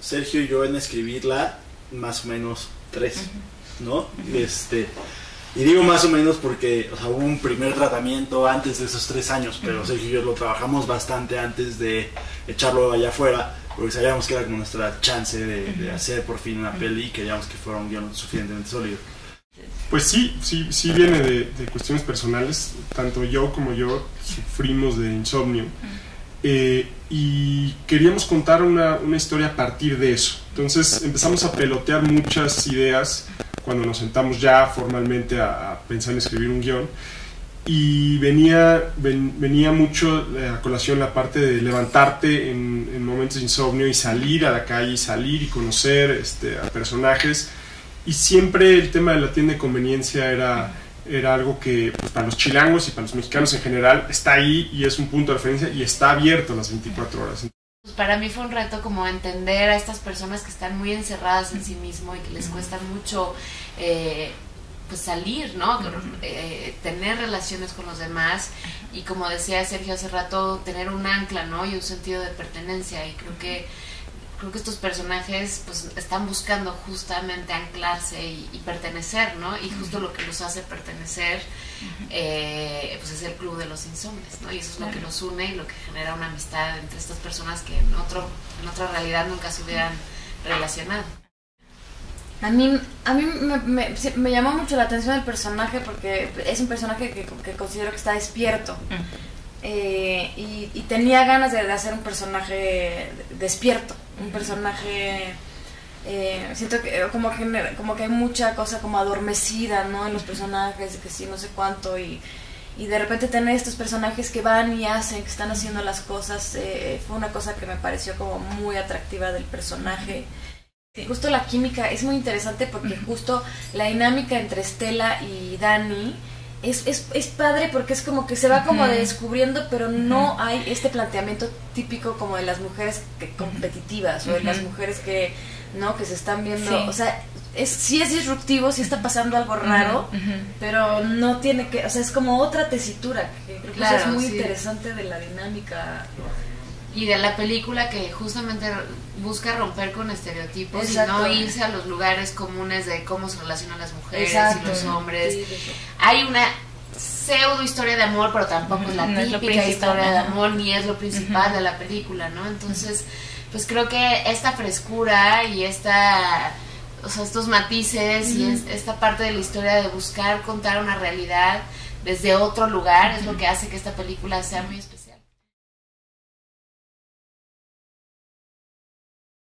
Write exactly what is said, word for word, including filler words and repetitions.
Sergio y yo en escribirla más o menos tres, ¿no? Uh-huh. Este, y digo más o menos porque, o sea, hubo un primer tratamiento antes de esos tres años, pero uh-huh. Sergio y yo lo trabajamos bastante antes de echarlo allá afuera, porque sabíamos que era como nuestra chance de, uh-huh. de hacer por fin una uh-huh. peli y queríamos que fuera un guión suficientemente sólido. Pues sí, sí, sí viene de, de cuestiones personales. Tanto yo como yo sufrimos de insomnio. Eh, y queríamos contar una, una historia a partir de eso. Entonces empezamos a pelotear muchas ideas cuando nos sentamos ya formalmente a, a pensar en escribir un guión. Y venía, ven, venía mucho a colación la parte de levantarte en, en momentos de insomnio y salir a la calle, y salir y conocer este, a personajes. Y siempre el tema de la tienda de conveniencia era, era algo que pues, para los chilangos y para los mexicanos en general está ahí y es un punto de referencia y está abierto las veinticuatro horas. Pues para mí fue un reto como entender a estas personas que están muy encerradas en sí mismo y que les cuesta mucho eh, pues salir, ¿no? Eh, tener relaciones con los demás y, como decía Sergio hace rato, tener un ancla, ¿no? Y un sentido de pertenencia. Y creo que creo que estos personajes pues están buscando justamente anclarse y, y pertenecer, ¿no? Y justo lo que los hace pertenecer eh, pues es el club de los insomnes, ¿no? Y eso es lo que los une y lo que genera una amistad entre estas personas que en otro en otra realidad nunca se hubieran relacionado. A mí, a mí me, me, me llamó mucho la atención el personaje porque es un personaje que, que considero que está despierto. Eh, y, y tenía ganas de, de hacer un personaje despierto, un personaje eh, siento que como que como que hay mucha cosa como adormecida, ¿no? En los personajes, que sí, no sé cuánto, y, y de repente tener estos personajes que van y hacen, que están haciendo las cosas, eh, fue una cosa que me pareció como muy atractiva del personaje. Sí. Justo la química es muy interesante porque justo la dinámica entre Estela y Dani Es, es, es padre porque es como que se va como descubriendo, pero no hay este planteamiento típico como de las mujeres que, competitivas o de las mujeres que no que se están viendo, sí. O sea, es, sí es disruptivo, sí está pasando algo raro, uh-huh. pero no tiene que, o sea, es como otra tesitura que creo que claro, es muy sí. interesante de la dinámica y de la película, que justamente busca romper con estereotipos. Exacto. Y no irse a los lugares comunes de cómo se relacionan las mujeres. Exacto. Y los hombres. Sí, sí, sí. Hay una pseudo historia de amor, pero tampoco uh-huh. es la no típica es historia de amor, ni es lo principal uh-huh. de la película, ¿no? Entonces, pues creo que esta frescura y esta, o sea, estos matices uh-huh. y es, esta parte de la historia de buscar contar una realidad desde otro lugar uh-huh. es lo que hace que esta película sea muy especial.